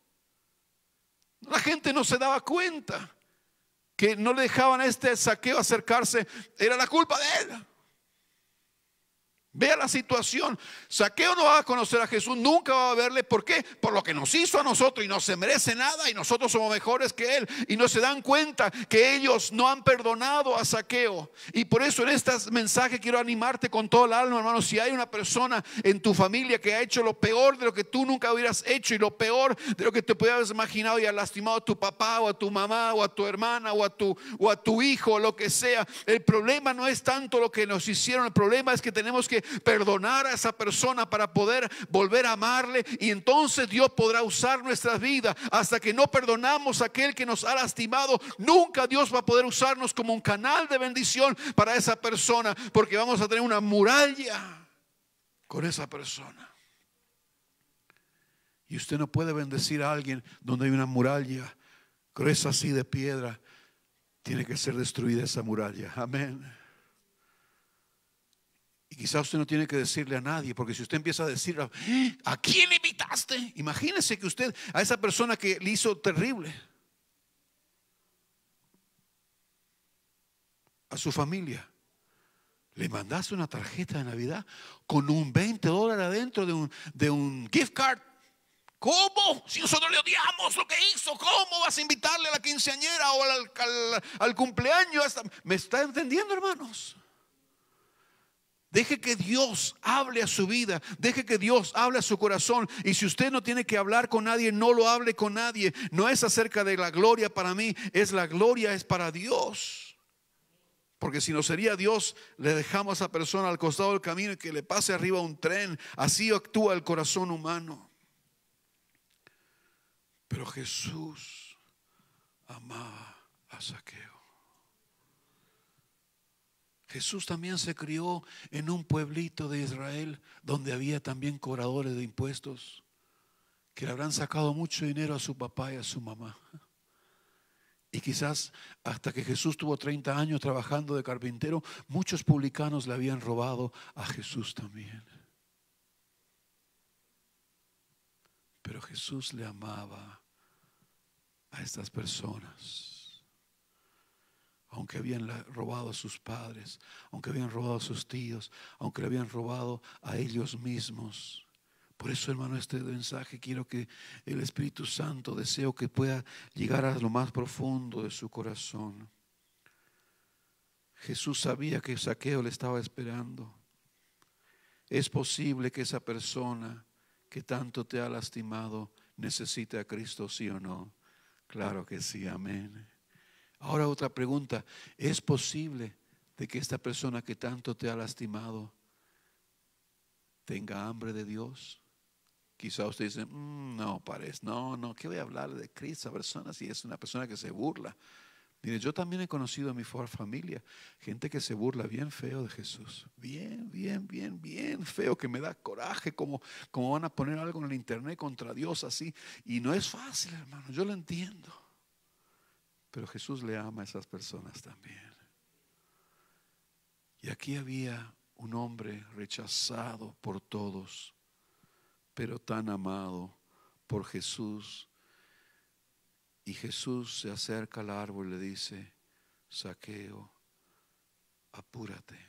La gente no se daba cuenta que no le dejaban a este Zaqueo acercarse. Era la culpa de él. Vea la situación. Zaqueo no va a conocer a Jesús, nunca va a verle. ¿Por qué? Por lo que nos hizo a nosotros y no se merece nada y nosotros somos mejores que él. Y no se dan cuenta que ellos no han perdonado a Zaqueo. Y por eso en este mensaje quiero animarte con todo el alma, hermano. Si hay una persona en tu familia que ha hecho lo peor de lo que tú nunca hubieras hecho y lo peor de lo que te pudieras imaginado y ha lastimado a tu papá o a tu mamá o a tu hermana o a tu hijo o lo que sea, el problema no es tanto lo que nos hicieron. El problema es que tenemos que perdonar a esa persona para poder volver a amarle, y entonces Dios podrá usar nuestras vidas. Hasta que no perdonamos a aquel que nos ha lastimado, nunca Dios va a poder usarnos como un canal de bendición para esa persona, porque vamos a tener una muralla con esa persona. Y usted no puede bendecir a alguien donde hay una muralla gruesa así de piedra. Tiene que ser destruida esa muralla. Amén. Y quizás usted no tiene que decirle a nadie, porque si usted empieza a decir, ¿a quién invitaste? Imagínese que usted, a esa persona que le hizo terrible, a su familia, le mandaste una tarjeta de Navidad con un $20 adentro de un gift card. ¿Cómo? Si nosotros le odiamos lo que hizo, ¿cómo vas a invitarle a la quinceañera o al cumpleaños? ¿Me está entendiendo, hermanos? Deje que Dios hable a su vida. Deje que Dios hable a su corazón. Y si usted no tiene que hablar con nadie, no lo hable con nadie. No es acerca de la gloria para mí, es la gloria es para Dios. Porque si no sería Dios, le dejamos a esa persona al costado del camino y que le pase arriba un tren. Así actúa el corazón humano. Pero Jesús amaba a Zaqueo. Jesús también se crió en un pueblito de Israel donde había también cobradores de impuestos que le habrán sacado mucho dinero a su papá y a su mamá. Y quizás hasta que Jesús tuvo 30 años trabajando de carpintero, muchos publicanos le habían robado a Jesús también. Pero Jesús le amaba a estas personas. Aunque habían robado a sus padres, aunque habían robado a sus tíos, aunque le habían robado a ellos mismos. Por eso, hermano, este mensaje quiero que el Espíritu Santo, deseo que pueda llegar a lo más profundo de su corazón. Jesús sabía que Zaqueo le estaba esperando. Es posible que esa persona que tanto te ha lastimado necesite a Cristo, ¿sí o no? Claro que sí, amén. Ahora otra pregunta, ¿es posible de que esta persona que tanto te ha lastimado tenga hambre de Dios? Quizá usted dice, no parece, no, ¿qué voy a hablar de Cristo a persona si es una persona que se burla? Mire, yo también he conocido en mi familia gente que se burla bien feo de Jesús, bien feo, que me da coraje, como van a poner algo en el internet contra Dios así, y no es fácil, hermano, yo lo entiendo. Pero Jesús le ama a esas personas también. Y aquí había un hombre rechazado por todos, pero tan amado por Jesús. Y Jesús se acerca al árbol y le dice, Zaqueo, apúrate.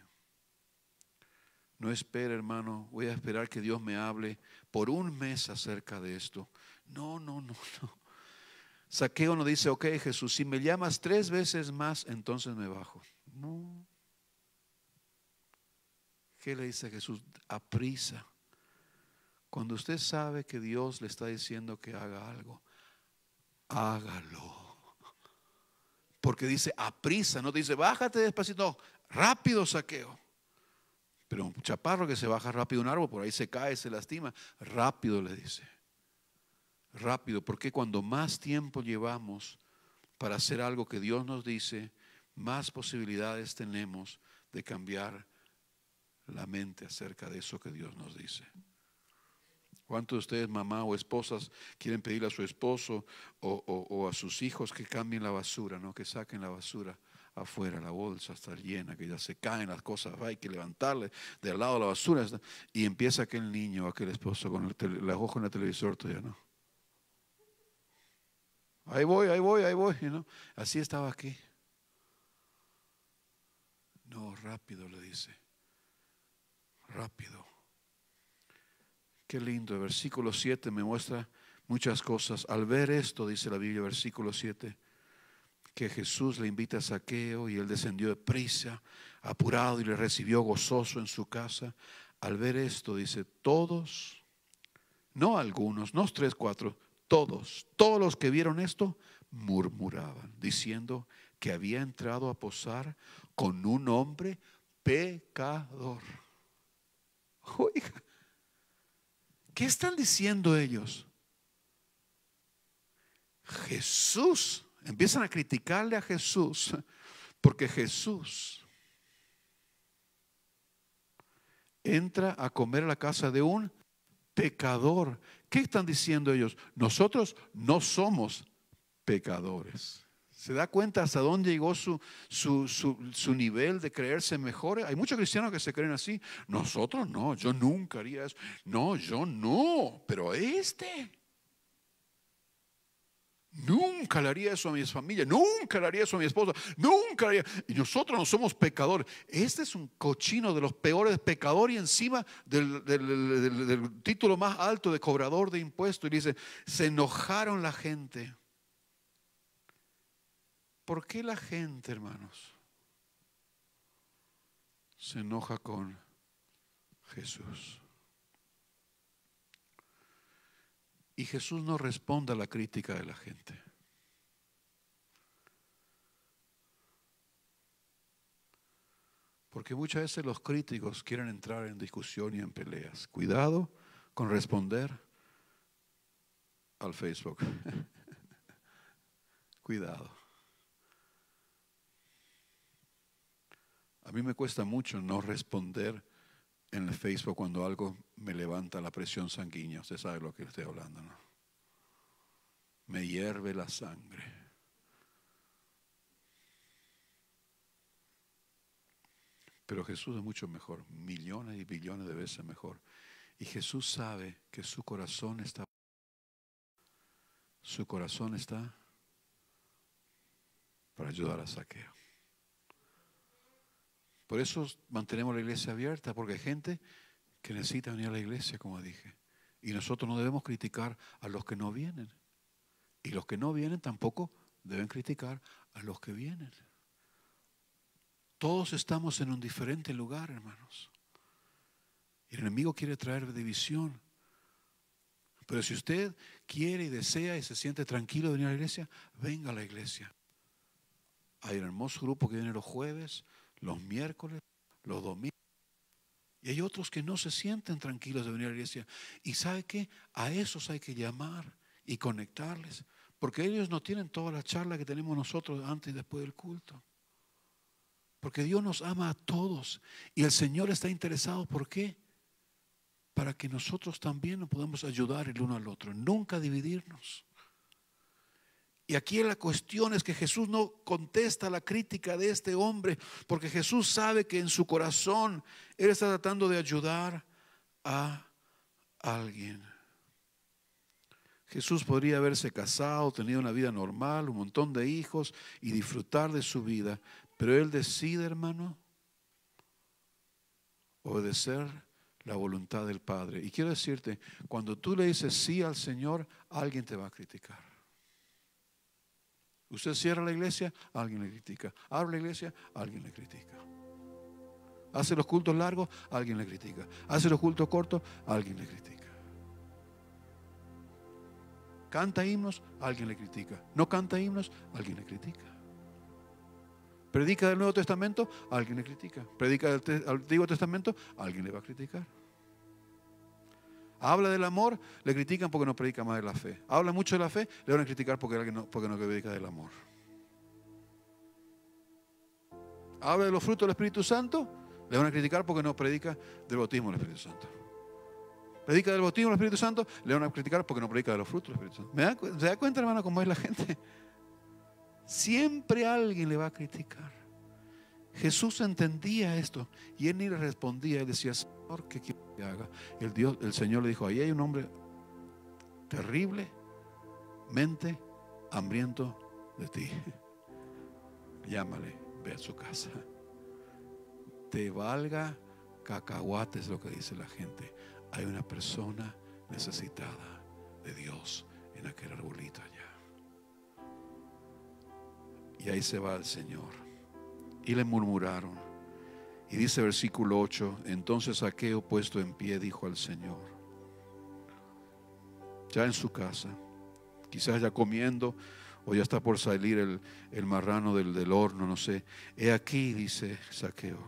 No espere, hermano, voy a esperar que Dios me hable por un mes acerca de esto. No. Zaqueo no dice, ok, Jesús, si me llamas 3 veces más, entonces me bajo. No. ¿Qué le dice Jesús? Aprisa. Cuando usted sabe que Dios le está diciendo que haga algo, hágalo. Porque dice aprisa, no dice bájate despacito, no, rápido, Zaqueo. Pero un chaparro que se baja rápido un árbol, por ahí se cae, se lastima. Rápido le dice. Rápido, porque cuando más tiempo llevamos para hacer algo que Dios nos dice, más posibilidades tenemos de cambiar la mente acerca de eso que Dios nos dice. ¿Cuántos de ustedes, mamá o esposas, quieren pedirle a su esposo o a sus hijos que cambien la basura, ¿no? Que saquen la basura afuera, la bolsa está llena, que ya se caen las cosas, hay que levantarle de al lado de la basura, y empieza aquel niño, aquel esposo con el ojo en el televisor todavía, ¿no? Ahí voy, ¿no? Así estaba aquí. No, rápido le dice. Rápido. Qué lindo, el versículo 7 me muestra muchas cosas. Al ver esto, dice la Biblia, versículo 7, que Jesús le invita a Zaqueo y él descendió de prisa, apurado, y le recibió gozoso en su casa. Al ver esto, dice, todos, no algunos, no 3, 4, todos los que vieron esto murmuraban, diciendo que había entrado a posar con un hombre pecador. Oiga, ¿qué están diciendo ellos? Jesús, empiezan a criticarle a Jesús, porque Jesús entra a comer a la casa de un pecador ¿Qué están diciendo ellos? Nosotros no somos pecadores. ¿Se da cuenta hasta dónde llegó su nivel de creerse mejores? Hay muchos cristianos que se creen así. Nosotros no, yo nunca haría eso. No, yo no, pero nunca le haría eso a mi familia, nunca le haría eso a mi esposa, nunca le haría. Y nosotros no somos pecadores. Este es un cochino de los peores pecadores y encima del título más alto de cobrador de impuestos. Y dice, se enojaron la gente. ¿Por qué la gente, hermanos, se enoja con Jesús? Y Jesús no responde a la crítica de la gente. Porque muchas veces los críticos quieren entrar en discusión y en peleas. Cuidado con responder al Facebook. Cuidado. A mí me cuesta mucho no responder en el Facebook cuando algo me levanta la presión sanguínea. Usted sabe lo que estoy hablando, ¿no? Me hierve la sangre. Pero Jesús es mucho mejor, millones y billones de veces mejor. Y Jesús sabe que su corazón está para ayudar a Zaqueo. Por eso mantenemos la iglesia abierta, porque hay gente que necesita venir a la iglesia, como dije. Y nosotros no debemos criticar a los que no vienen. Y los que no vienen tampoco deben criticar a los que vienen. Todos estamos en un diferente lugar, hermanos. Y el enemigo quiere traer división. Pero si usted quiere y desea y se siente tranquilo de venir a la iglesia, venga a la iglesia. Hay un hermoso grupo que viene los jueves, los miércoles, los domingos. Y hay otros que no se sienten tranquilos de venir a la iglesia. ¿Y sabe qué? A esos hay que llamar y conectarles. Porque ellos no tienen toda la charla que tenemos nosotros antes y después del culto. Porque Dios nos ama a todos. Y el Señor está interesado, ¿por qué? Para que nosotros también nos podamos ayudar el uno al otro. Nunca dividirnos. Y aquí la cuestión es que Jesús no contesta la crítica de este hombre, porque Jesús sabe que en su corazón Él está tratando de ayudar a alguien. Jesús podría haberse casado, tenido una vida normal, un montón de hijos y disfrutar de su vida, pero Él decide, hermano, obedecer la voluntad del Padre. Y quiero decirte, cuando tú le dices sí al Señor, alguien te va a criticar. Usted cierra la iglesia, alguien le critica. Abre la iglesia, alguien le critica. Hace los cultos largos, alguien le critica. Hace los cultos cortos, alguien le critica. Canta himnos, alguien le critica. No canta himnos, alguien le critica. Predica del Nuevo Testamento, alguien le critica. Predica del Antiguo Testamento, alguien le va a criticar. Habla del amor, le critican porque no predica más de la fe. Habla mucho de la fe, le van a criticar porque no predica del amor. Habla de los frutos del Espíritu Santo, le van a criticar porque no predica del bautismo del Espíritu Santo. Predica del bautismo del Espíritu Santo, le van a criticar porque no predica de los frutos del Espíritu Santo. ¿Se da cuenta, hermano, cómo es la gente? Siempre alguien le va a criticar. Jesús entendía esto y Él ni le respondía. Él decía, Señor, ¿qué quiere que haga? El Señor le dijo, ahí hay un hombre terriblemente hambriento de ti. Llámale, ve a su casa. Te valga cacahuates, lo que dice la gente. Hay una persona necesitada de Dios en aquel arbolito allá. Y ahí se va el Señor. Y le murmuraron. Y dice versículo 8, entonces Zaqueo, puesto en pie, dijo al Señor, ya en su casa, quizás ya comiendo, o ya está por salir el marrano del horno, no sé. He aquí, dice Zaqueo,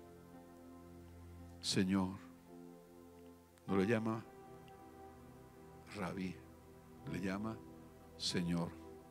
Señor, no le llama Rabí, le llama Señor.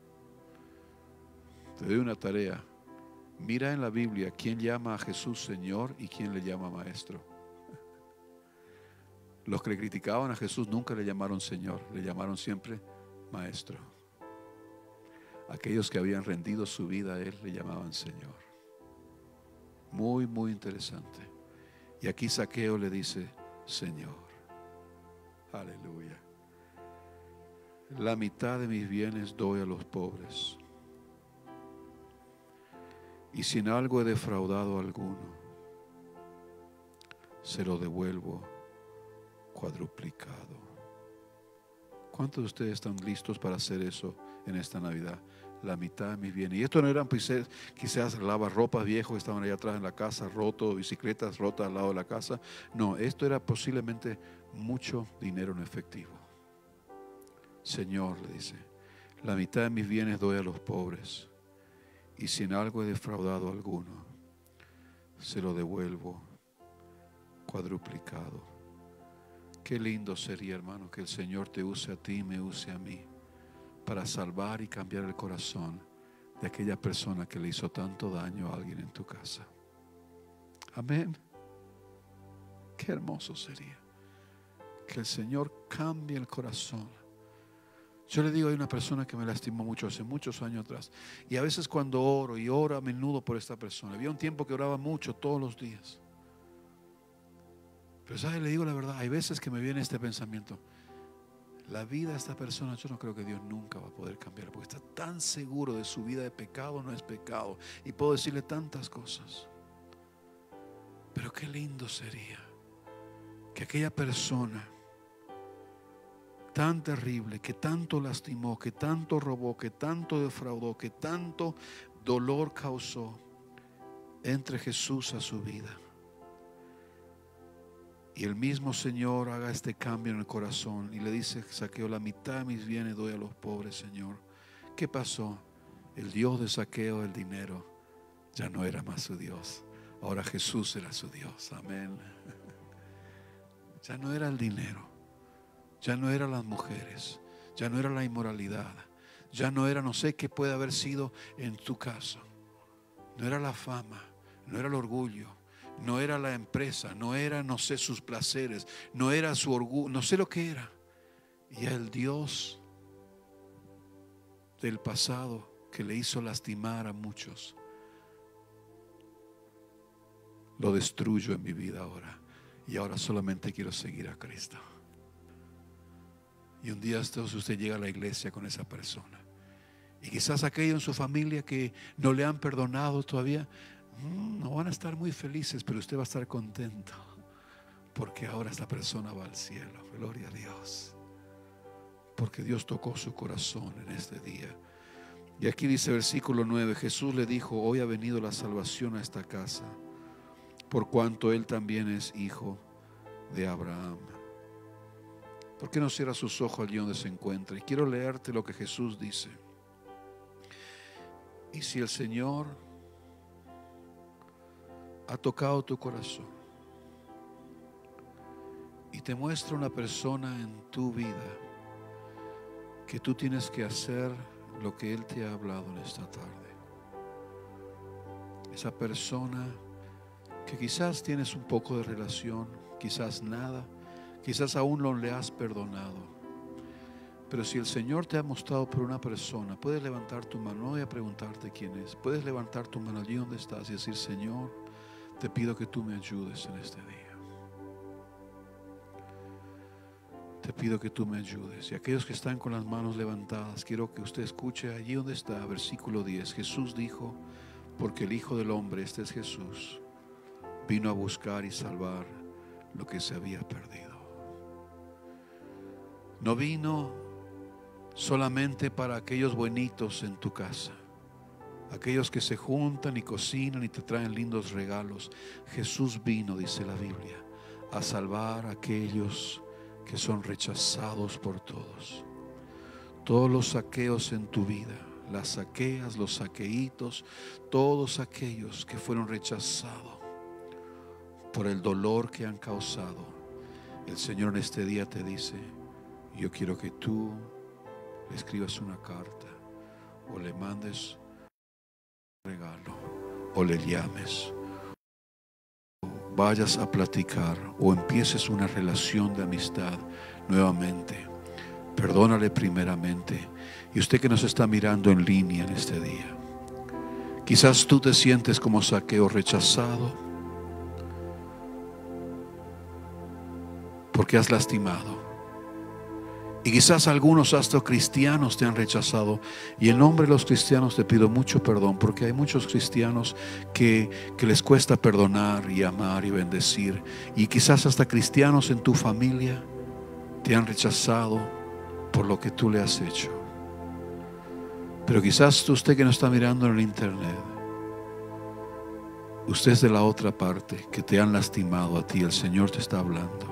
Te doy una tarea. Mira en la Biblia quién llama a Jesús Señor y quién le llama Maestro. Los que le criticaban a Jesús nunca le llamaron Señor, le llamaron siempre Maestro. Aquellos que habían rendido su vida a Él le llamaban Señor. Muy, muy interesante. Y aquí Zaqueo le dice, Señor. Aleluya. La mitad de mis bienes doy a los pobres. Y si en algo he defraudado a alguno, se lo devuelvo cuadruplicado. ¿Cuántos de ustedes están listos para hacer eso en esta Navidad? La mitad de mis bienes. Y esto no eran quizás lavarropas viejos que estaban allá atrás en la casa, rotos, bicicletas rotas al lado de la casa. No, esto era posiblemente mucho dinero en efectivo. Señor, le dice, la mitad de mis bienes doy a los pobres. Y si en algo he defraudado a alguno, se lo devuelvo cuadruplicado. Qué lindo sería, hermano, que el Señor te use a ti y me use a mí para salvar y cambiar el corazón de aquella persona que le hizo tanto daño a alguien en tu casa. Amén. Qué hermoso sería que el Señor cambie el corazón. Yo le digo, hay una persona que me lastimó mucho hace muchos años atrás, y a veces cuando oro, y oro a menudo por esta persona, había un tiempo que oraba mucho todos los días. Pero ¿sabe? Le digo la verdad, hay veces que me viene este pensamiento: la vida de esta persona, yo no creo que Dios nunca va a poder cambiar, porque está tan seguro de su vida de pecado, no es pecado, y puedo decirle tantas cosas. Pero qué lindo sería que aquella persona tan terrible, que tanto lastimó, que tanto robó, que tanto defraudó, que tanto dolor causó, entre Jesús a su vida. Y el mismo Señor haga este cambio en el corazón y le dice: Zaqueo, la mitad de mis bienes doy a los pobres, Señor. ¿Qué pasó? El Dios de Zaqueo, el dinero, ya no era más su Dios. Ahora Jesús era su Dios. Amén. Ya no era el dinero, ya no eran las mujeres, ya no era la inmoralidad, ya no era, no sé qué puede haber sido en tu caso. No era la fama, no era el orgullo, no era la empresa, no era, no sé, sus placeres, no era su orgullo, no sé lo que era. Y el Dios del pasado que le hizo lastimar a muchos, lo destruyo en mi vida ahora. Y ahora solamente quiero seguir a Cristo. Y un día usted llega a la iglesia con esa persona, y quizás aquellos en su familia que no le han perdonado todavía, no van a estar muy felices, pero usted va a estar contento, porque ahora esta persona va al cielo. Gloria a Dios, porque Dios tocó su corazón en este día. Y aquí dice versículo 9: Jesús le dijo: hoy ha venido la salvación a esta casa, por cuanto él también es hijo de Abraham. ¿Por qué no cierra sus ojos allí donde se encuentra? Y quiero leerte lo que Jesús dice. Y si el Señor ha tocado tu corazón y te muestra una persona en tu vida que tú tienes que hacer lo que Él te ha hablado en esta tarde, esa persona que quizás tienes un poco de relación, quizás nada, quizás aún no le has perdonado, pero si el Señor te ha mostrado por una persona, puedes levantar tu mano. No voy a preguntarte quién es. Puedes levantar tu mano allí donde estás y decir: Señor, te pido que tú me ayudes en este día. Te pido que tú me ayudes. Y aquellos que están con las manos levantadas, quiero que usted escuche allí donde está, versículo 10. Jesús dijo: porque el Hijo del Hombre, este es Jesús, vino a buscar y salvar lo que se había perdido. No vino solamente para aquellos buenitos en tu casa, aquellos que se juntan y cocinan y te traen lindos regalos. Jesús vino, dice la Biblia, a salvar a aquellos que son rechazados por todos. Todos los saqueos en tu vida, las saqueas, los saqueitos, todos aquellos que fueron rechazados por el dolor que han causado, el Señor en este día te dice: yo quiero que tú le escribas una carta, o le mandes un regalo, o le llames. vayas a platicar o empieces una relación de amistad nuevamente, perdónale primeramente. Y usted que nos está mirando en línea en este día, quizás tú te sientes como Zaqueo, rechazado porque has lastimado. Y quizás algunos hasta cristianos te han rechazado. Y en nombre de los cristianos te pido mucho perdón, porque hay muchos cristianos que les cuesta perdonar y amar y bendecir. Y quizás hasta cristianos en tu familia te han rechazado por lo que tú le has hecho. Pero quizás usted que nos está mirando en el internet, usted es de la otra parte, que te han lastimado a ti. El Señor te está hablando.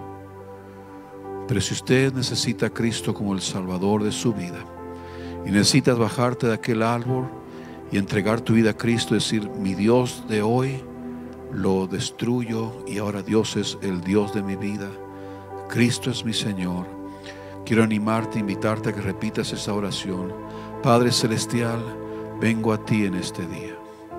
Pero si usted necesita a Cristo como el Salvador de su vida y necesitas bajarte de aquel árbol y entregar tu vida a Cristo, decir: mi Dios de hoy lo destruyo y ahora Dios es el Dios de mi vida, Cristo es mi Señor, quiero animarte, invitarte a que repitas esa oración. Padre Celestial, vengo a ti en este día.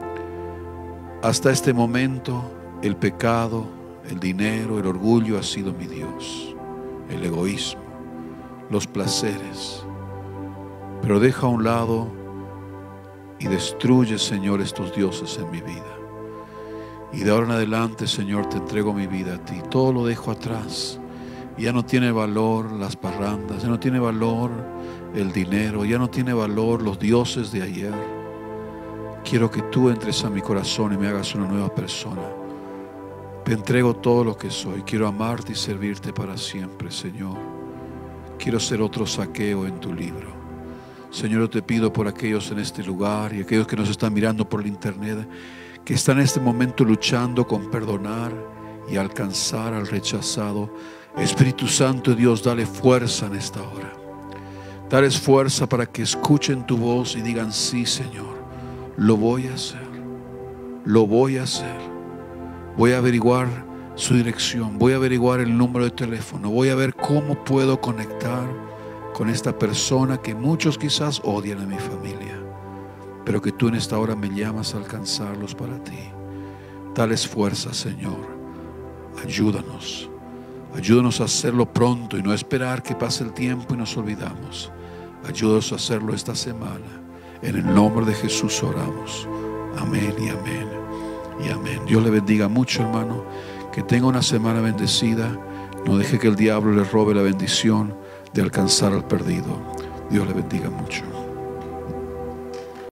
Hasta este momento el pecado, el dinero, el orgullo ha sido mi Dios, el egoísmo, los placeres. Pero deja a un lado y destruye, Señor, estos dioses en mi vida. Y de ahora en adelante, Señor, te entrego mi vida a ti. Todo lo dejo atrás. Ya no tiene valor las parrandas, ya no tiene valor el dinero, ya no tiene valor los dioses de ayer. Quiero que tú entres a mi corazón y me hagas una nueva persona. Te entrego todo lo que soy. Quiero amarte y servirte para siempre, Señor. Quiero ser otro Zaqueo en tu libro. Señor, yo te pido por aquellos en este lugar y aquellos que nos están mirando por el internet, que están en este momento luchando con perdonar y alcanzar al rechazado. Espíritu Santo, Dios, dale fuerza en esta hora. Dales fuerza para que escuchen tu voz y digan: sí, Señor, lo voy a hacer. Lo voy a hacer. Voy a averiguar su dirección, voy a averiguar el número de teléfono, voy a ver cómo puedo conectar con esta persona que muchos quizás odian a mi familia, pero que tú en esta hora me llamas a alcanzarlos para ti. Dales fuerza, Señor. Ayúdanos a hacerlo pronto y no esperar que pase el tiempo y nos olvidamos. Ayúdanos a hacerlo esta semana. En el nombre de Jesús oramos. Amén y amén. Y amén. Dios le bendiga mucho, hermano. Que tenga una semana bendecida. No deje que el diablo le robe la bendición de alcanzar al perdido. Dios le bendiga mucho.